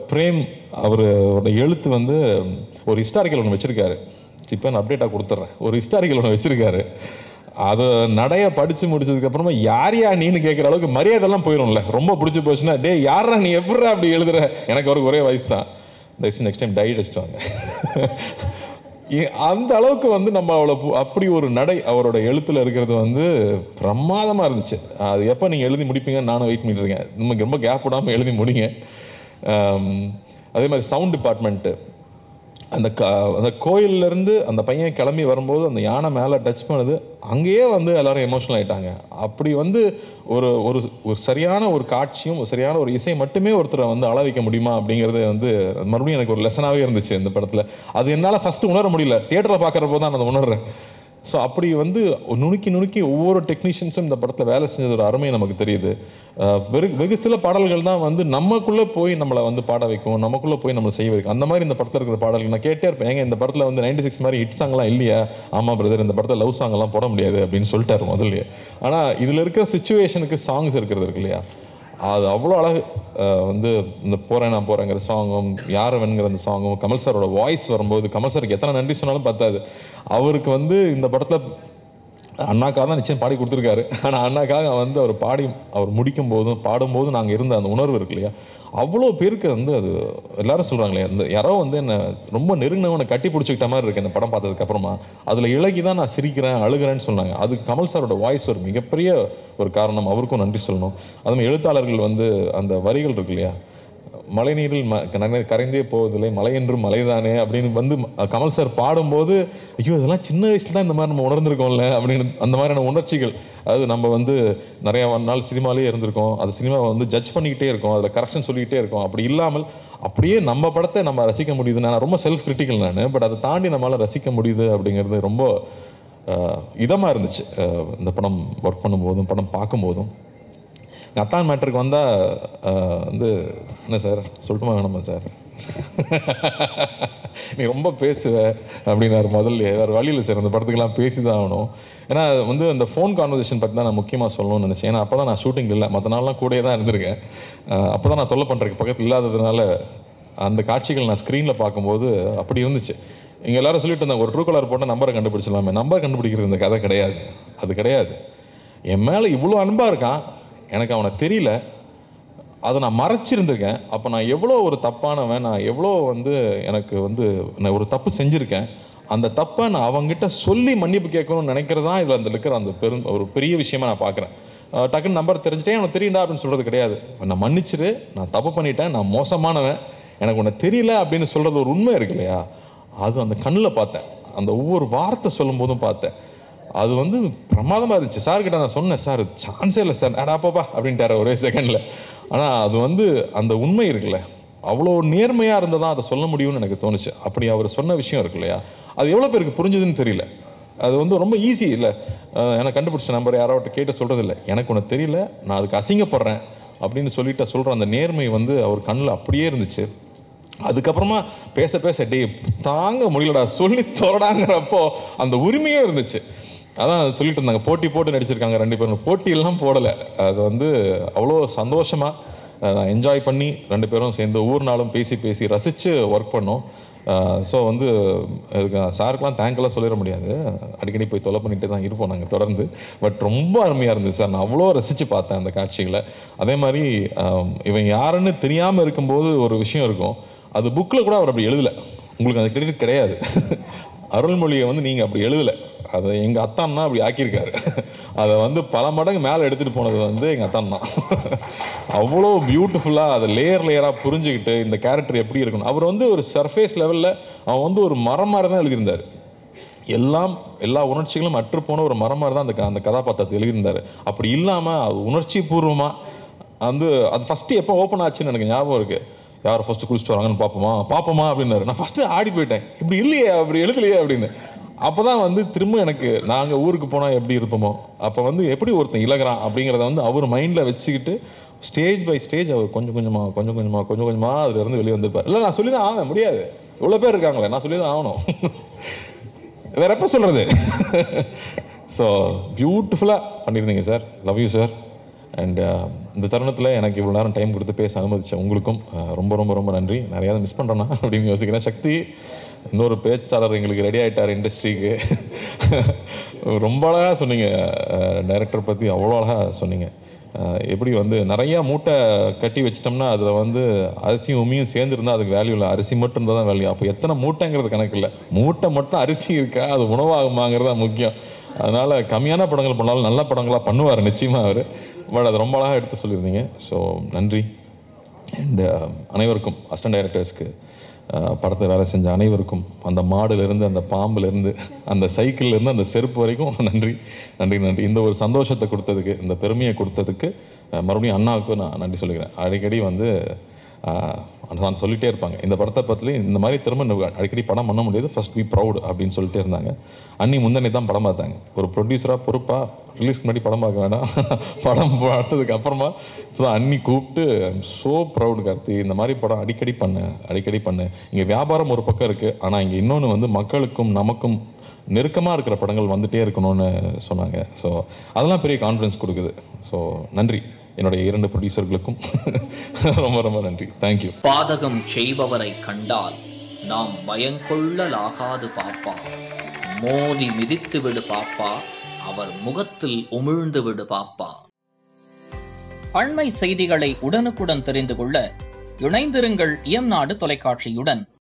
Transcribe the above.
Frame அவரோட எழுத்து வந்து ஒரு ஹிஸ்டாரிக்கல் ஒன்று வச்சுருக்காரு. இப்போ நான் அப்டேட்டாக கொடுத்துட்றேன். ஒரு ஹிஸ்டாரிக்கல் ஒன்று வச்சுருக்காரு. அதை நடைய படித்து முடிச்சதுக்கப்புறமா யாரையா நீன்னு கேட்குற அளவுக்கு மரியாதைலாம் போயிடும்ல. ரொம்ப பிடிச்சி போச்சுன்னா டே யாரா நீ எப்படா அப்படி எழுதுற, எனக்கு அவருக்கு ஒரே வயசு தான், நெக்ஸ்ட் டைம் டை அடிச்சிட்டாங்க. அந்த அளவுக்கு வந்து நம்ம அவ்வளோ அப்படி ஒரு நடை அவரோட எழுத்தில் இருக்கிறது வந்து பிரமாதமாக இருந்துச்சு. அது எப்போ நீங்கள் எழுதி முடிப்பீங்கன்னு நானும் வெயிட் பண்ணிட்டு இருக்கேன். நமக்கு ரொம்ப கேப் விடாமல் எழுதி முடிங்க. அதே மாதிரி சவுண்ட் டிபார்ட்மெண்ட்டு, அந்த கோயிலேருந்து அந்த பையன் கிளம்பி வரும்போது அந்த யானை மேலே டச் பண்ணுது, அங்கேயே வந்து எல்லோரும் எமோஷனல் ஆகிட்டாங்க. அப்படி வந்து ஒரு ஒரு ஒரு சரியான ஒரு காட்சியும் ஒரு சரியான ஒரு இசை மட்டுமே ஒருத்தரை வந்து அள வைக்க முடியுமா அப்படிங்கிறது வந்து மறுபடியும் எனக்கு ஒரு லெசனாகவே இருந்துச்சு இந்த படத்தில். அது என்னால் ஃபஸ்ட்டு உணர முடியல, தியேட்டரில் பார்க்குறப்போ தான் நான் அதை உணர்றேன். ஸோ அப்படி வந்து நுணுக்கி ஒவ்வொரு டெக்னீஷியன்ஸும் இந்த படத்தில் வேலை செஞ்சது ஒரு அருமை நமக்கு தெரியுது. வெகு சில பாடல்கள் தான் வந்து நம்மக்குள்ளே போய் நம்மளை வந்து பாட வைக்கும், நமக்குள்ளே போய் நம்மளை செய்ய வைக்கும். அந்த மாதிரி இந்த படத்தில் இருக்கிற பாடல்கள் நான் கேட்டே இருப்பேன். ஏங்க இந்த படத்தில் வந்து 96 மாதிரி ஹிட் சாங்லாம் இல்லையா? ஆமாம் பிரதர், இந்த படத்தில் லவ் சாங்கெல்லாம் போட முடியாது அப்படின்னு சொல்லிட்டாரு முதல்லையே. ஆனால் இதில் இருக்கிற சுச்சுவேஷனுக்கு சாங்ஸ் இருக்கிறது இருக்கு இல்லையா, அது அவ்வளோ அழகு. வந்து இந்த போகிறேன் நான் போகிறேங்கிற சாங்கும், யாரவன்கிற அந்த சாங்கும், கமல் சாரோட வாய்ஸ் வரும்போது, கமல் சாருக்கு எத்தனை நன்றி சொன்னாலும் பத்தாது. அவருக்கு வந்து இந்த படத்தில் அண்ணாக்காக தான் நிச்சயம் பாடி கொடுத்துருக்காரு. ஆனால் அண்ணாக்காக வந்து அவர் முடிக்கும் போதும் பாடும்போதும் நாங்கள் இருந்த அந்த உணர்வு இருக்கு இல்லையா, அவ்வளோ பேருக்கு வந்து அது எல்லாரும் சொல்கிறாங்களே, அந்த யாரோ வந்து என்னை ரொம்ப நெருங்கினவனை கட்டி பிடிச்சிக்கிட்ட மாதிரி இருக்குது இந்த படம் பார்த்ததுக்கப்புறமா. அதில் இலகி தான் நான் சிரிக்கிறேன் அழுகிறேன்னு சொன்னாங்க. அது கமல் சாரோட வாய்ஸ் ஒரு மிகப்பெரிய ஒரு காரணம், அவருக்கும் நன்றி சொல்லணும். அதுமாதிரி எழுத்தாளர்கள் வந்து அந்த வரிகள் இருக்கு இல்லையா, மழை நீரில் கரைந்தே போவதில்லை மலை என்றும் மலைதானே அப்படின்னு வந்து கமல் சார் பாடும்போது, ஐயோ இதெல்லாம் சின்ன வயசுல தான் இந்த மாதிரி நம்ம உணர்ந்துருக்கோம்ல அப்படின்னு அந்த மாதிரியான உணர்ச்சிகள். அது நம்ம வந்து நிறையா நாள் சினிமாலே இருந்திருக்கோம், அது சினிமாவை வந்து ஜட்ஜ் பண்ணிக்கிட்டே இருக்கோம், அதில் கரெக்ஷன் சொல்லிக்கிட்டே இருக்கோம். அப்படி இல்லாமல் அப்படியே நம்ம படத்தை நம்ம ரசிக்க முடியுது. நான் ரொம்ப செல்ஃப் கிரிட்டிக்கல் நான், பட் அதை தாண்டி நம்மளால் ரசிக்க முடியுது அப்படிங்கிறது ரொம்ப இதமாக இருந்துச்சு இந்த படம் ஒர்க் பண்ணும்போதும் படம் பார்க்கும்போதும். அத்தான் மேட்டருக்கு வந்தால் வந்து என்ன சார் சொல்லட்டுமா வேணாமா சார், நீ ரொம்ப பேசுவ அப்படின்னாரு முதல்ல. வேறு வழியில் சார் அந்த படத்துக்கெல்லாம் பேசி தான் ஆகணும். ஏன்னா வந்து அந்த ஃபோன் கான்வர்சேஷன் பற்றி தான் நான் முக்கியமாக சொல்லணும்னு நினச்சேன். ஏன்னா அப்போ தான் நான் ஷூட்டிங் இல்லை, மற்ற நாள்லாம் கூடயே தான் இருந்திருக்கேன். அப்போ தான் நான் தொல்லை பண்ணுறதுக்கு பக்கத்தில் இல்லாததுனால அந்த காட்சிகள் நான் ஸ்க்ரீனில் பார்க்கும்போது அப்படி இருந்துச்சு. இங்கே எல்லோரும் சொல்லிட்டு இருந்தாங்க ஒரு ட்ரூ கலர் போட்டால் நம்பரை கண்டுபிடிச்சலாமே. நம்பர் கண்டுபிடிக்கிறது இந்த கதை கிடையாது, அது கிடையாது. என் மேலே இவ்வளோ அன்பாக இருக்கான், எனக்கு அவனை தெரியல, அதை நான் மறைச்சிருந்திருக்கேன். அப்போ நான் எவ்வளோ ஒரு தப்பானவன், நான் எவ்வளோ வந்து எனக்கு வந்து நான் ஒரு தப்பு செஞ்சுருக்கேன். அந்த தப்பை நான் அவங்ககிட்ட சொல்லி மன்னிப்பு கேட்கணும்னு நினைக்கிறது தான் இதில் அந்த இருக்கிற அந்த ஒரு பெரிய விஷயமா நான் பார்க்குறேன். டக்குன்னு நம்பர் தெரிஞ்சுட்டேன், எனக்கு தெரியுண்டா அப்படின்னு சொல்கிறது கிடையாது. நான் மன்னிச்சிரு, நான் தப்பு பண்ணிட்டேன், நான் மோசமானவன், எனக்கு உன்னை தெரியல அப்படின்னு சொல்கிறது ஒரு உண்மை இருக்கு இல்லையா, அது அந்த கண்ணில் பார்த்தேன். அந்த ஒவ்வொரு வார்த்தை சொல்லும் போதும் பார்த்தேன். அது வந்து பிரமாதமாக இருந்துச்சு. சார்கிட்ட நான் சொன்னேன், சார் சான்ஸே இல்லை சார், அடாப்பாப்பா அப்படின்ட்டார் ஒரே செகண்டில். ஆனால் அது வந்து அந்த உண்மை இருக்குல்ல, அவ்வளோ நேர்மையாக இருந்தால் தான் அதை சொல்ல முடியும்னு எனக்கு தோணுச்சு. அப்படி அவர் சொன்ன விஷயம் இருக்கு இல்லையா, அது எவ்வளோ பேருக்கு புரிஞ்சுதுன்னு தெரியல. அது வந்து ரொம்ப ஈஸி இல்லை, எனக்கு கண்டுபிடிச்ச நம்பர் யாராவது கேட்டு சொல்கிறது இல்லை, எனக்கு ஒன்று தெரியல, நான் அதுக்கு அசிங்கப்படுறேன் அப்படின்னு சொல்லிட்டு சொல்கிற அந்த நேர்மை வந்து அவர் கண்ணில் அப்படியே இருந்துச்சு. அதுக்கப்புறமா பேச பேச டே தாங்க முடியலடா சொல்லி தோடாங்கிறப்போ அந்த உரிமையும் இருந்துச்சு. அதான் சொல்லிட்டு இருந்தாங்க, போட்டு நடிச்சிருக்காங்க 2 பேரும். போட்டியெல்லாம் போடலை, அது வந்து அவ்வளோ சந்தோஷமாக நான் என்ஜாய் பண்ணி 2 பேரும் சேர்ந்து ஒவ்வொரு நாளும் பேசி ரசித்து ஒர்க் பண்ணோம். ஸோ வந்து அதுக்கு சாருக்கெலாம் தேங்க்லாம் சொல்லிட முடியாது, அடிக்கடி போய் தொலை பண்ணிகிட்டே தான் இருப்போம் நாங்கள் தொடர்ந்து. பட் ரொம்ப அருமையாக இருந்துச்சு சார், நான் அவ்வளோ ரசித்து பார்த்தேன் அந்த காட்சிகளை. அதே மாதிரி இவன் யாருன்னு தெரியாமல் இருக்கும்போது ஒரு விஷயம் இருக்கும், அது புக்கில் கூட அவர் அப்படி எழுதலை, உங்களுக்கு அந்த கிரெடிட் கிடையாது. அருள்மொழியை வந்து நீங்கள் அப்படி எழுதலை, அதை எங்கள் அத்தான் தான் அப்படி ஆக்கியிருக்காரு. அதை வந்து பல மடங்கு மேலே எடுத்துகிட்டு போனது வந்து எங்கள் அத்தான் தான். அவ்வளோ பியூட்டிஃபுல்லாக அதை லேயராக புரிஞ்சுக்கிட்டு இந்த கேரக்டர் எப்படி இருக்கணும். அவர் வந்து ஒரு சர்ஃபேஸ் லெவலில் அவன் வந்து ஒரு மரம் மாதிரி தான் எழுதியிருந்தார். எல்லா உணர்ச்சிகளும் அற்றுப்போன ஒரு மரம் மாதிரி தான் அந்த கதாபாத்திரத்தை எழுதியிருந்தார். அப்படி இல்லாமல் உணர்ச்சி பூர்வமாக வந்து அது ஃபஸ்ட்டு எப்போ ஓப்பன் ஆச்சுன்னு எனக்கு ஞாபகம் இருக்குது. யார் ஃபஸ்ட்டு குளிச்சுட்டு வராங்கன்னு பார்ப்போமா அப்படின்னாரு. நான் ஃபஸ்ட்டு ஆடி போயிட்டேன், இப்படி இல்லையே அப்படி எழுதலையே அப்படின்னு. அப்போ தான் வந்து திரும்ப எனக்கு நாங்கள் ஊருக்கு போனால் எப்படி இருப்போமோ அப்போ வந்து எப்படி ஒருத்தன் இலகுறான் அப்படிங்கிறத வந்து அவர் மைண்டில் வச்சுக்கிட்டு ஸ்டேஜ் பை ஸ்டேஜ் அவர் கொஞ்சம் கொஞ்சமாக அதுலேருந்து வெளியே வந்துருப்பார். இல்லை நான் சொல்லி தான் ஆவேன், முடியாது, இவ்வளோ பேர் இருக்காங்களே, நான் சொல்லி தான் ஆகணும், வேற எப்போ சொல்கிறது. ஸோ பியூட்டிஃபுல்லாக பண்ணியிருந்தீங்க sir, love you sir. And இந்த தருணத்தில் எனக்கு இவ்வளோ நேரம் டைம் கொடுத்து பேச அனுமதிச்சேன் உங்களுக்கும் ரொம்ப ரொம்ப ரொம்ப நன்றி. நிறையாவது மிஸ் பண்ணுறேன்னா அப்படின்னு யோசிக்கிறேன். சக்தி இன்னொரு பேச்சாளர் எங்களுக்கு ரெடி ஆகிட்டார் இண்டஸ்ட்ரிக்கு. ரொம்ப அழகாக சொன்னீங்க, டைரக்டர் பற்றி அவ்வளோ அழகாக சொன்னீங்க. எப்படி வந்து நிறையா மூட்டை கட்டி வச்சிட்டோம்னா அதில் வந்து அரிசியும் உமியும் சேர்ந்துருந்தால் அதுக்கு வேல்யூ இல்லை, அரிசி மட்டும் இருந்தால் தான் வேல்யூ. அப்போ எத்தனை மூட்டைங்கிறது கணக்கு இல்லை, மூட்டை மட்டும் அரிசி இருக்கா அது உணவாகுமாங்கிறது தான் முக்கியம். அதனால் கம்மியான படங்கள் பண்ணாலும் நல்ல படங்களாக பண்ணுவார் நிச்சயமாக அவர். பட் அது ரொம்ப அழகாக எடுத்து சொல்லியிருந்தீங்க. ஸோ நன்றி. அண்ட் அனைவருக்கும் அசிஸ்டன்ட் டைரக்டர்ஸ்க்கு, படத்தை வேலை செஞ்ச அனைவருக்கும், அந்த மாடுலேருந்து அந்த பாம்புலேருந்து அந்த சைக்கிள்லேருந்து அந்த செருப்பு வரைக்கும் நன்றி நன்றி நன்றி. இந்த ஒரு சந்தோஷத்தை கொடுத்ததுக்கு, இந்த பெருமையை கொடுத்ததுக்கு மறுபடியும் அண்ணாவுக்கு நான் நன்றி சொல்லிக்கிறேன். அடிக்கடி வந்து நான் சொல்லிகிட்டே இருப்பாங்க, இந்த படத்தை பற்றி இந்த மாதிரி திரும்ப அடிக்கடி படம் பண்ண முடியாது, ஃபர்ஸ்ட் பி ப்ரௌட் அப்படின்னு சொல்லிட்டே இருந்தாங்க. அண்ணி முந்தனே தான் படம் பார்த்தாங்க. ஒரு ப்ரொடியூசராக பொறுப்பாக ரிலீஸ்க்கு முன்னாடி படம் பார்க்க வேண்டாம், படம் பார்த்ததுக்கு அப்புறமா இப்போ அண்ணி கூப்பிட்டு ஸோ ப்ரௌட் கார்த்தி, இந்த மாதிரி படம் அடிக்கடி பண்ணு. இங்கே வியாபாரம் ஒரு பக்கம் இருக்குது, ஆனால் இங்கே இன்னொன்று வந்து மக்களுக்கும் நமக்கும் நெருக்கமாக இருக்கிற படங்கள் வந்துகிட்டே இருக்கணும்னு சொன்னாங்க. ஸோ அதெல்லாம் பெரிய கான்ஃபிடன்ஸ் கொடுக்குது. ஸோ நன்றி என்னுடைய 2 ப்ரொடியூசர்களுக்கும் ரொம்ப ரொம்ப நன்றி. தேங்க்யூ. பாதகம் செய்பவரை கண்டால் நாம் பயங்கொள்ளலாகாது பாப்பா, மோதி மிதித்து விடு பாப்பா, அவர் முகத்தில் உமிழ்ந்து விடு பாப்பா. அண்மை செய்திகளை உடனுக்குடன் தெரிந்து கொள்ள இணைந்திருங்கள் இயம்நாடு தொலைக்காட்சியுடன்.